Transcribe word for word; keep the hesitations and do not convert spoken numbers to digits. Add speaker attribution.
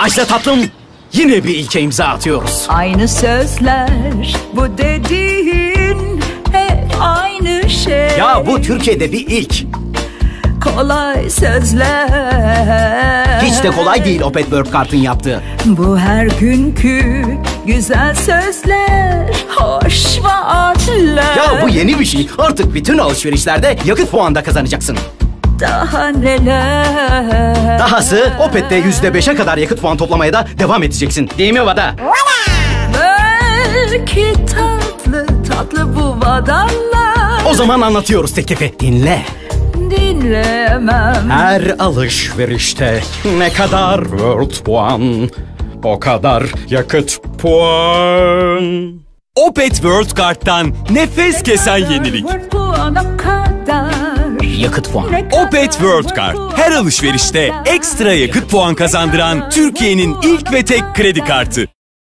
Speaker 1: Ajda tatlım, yine bir ilke imza atıyoruz.
Speaker 2: Aynı sözler, bu dediğin hep aynı şey.
Speaker 1: Ya bu Türkiye'de bir ilk.
Speaker 2: Kolay sözler.
Speaker 1: Hiç de kolay değil Opet World Kart'ın yaptığı.
Speaker 2: Bu her günkü güzel sözler, hoş vaatler.
Speaker 1: Ya bu yeni bir şey. Artık bütün alışverişlerde yakıt puanı da kazanacaksın.
Speaker 2: Daha neler.
Speaker 1: Dahası Opet'te yüzde beşe kadar yakıt puan toplamaya da devam edeceksin. Değil mi Vada?
Speaker 2: Belki tatlı tatlı bu vadanlar.
Speaker 1: O zaman anlatıyoruz teklifi. Dinle.
Speaker 2: Dinlemem.
Speaker 1: Her alışverişte ne kadar World puan, o kadar yakıt puan.
Speaker 3: Opet World Kart'tan nefes kesen yenilik.
Speaker 2: Puan o kadar.
Speaker 1: Yakıt puan.
Speaker 3: Opet World Kart. Her alışverişte ekstra yakıt puan kazandıran Türkiye'nin ilk ve tek kredi kartı.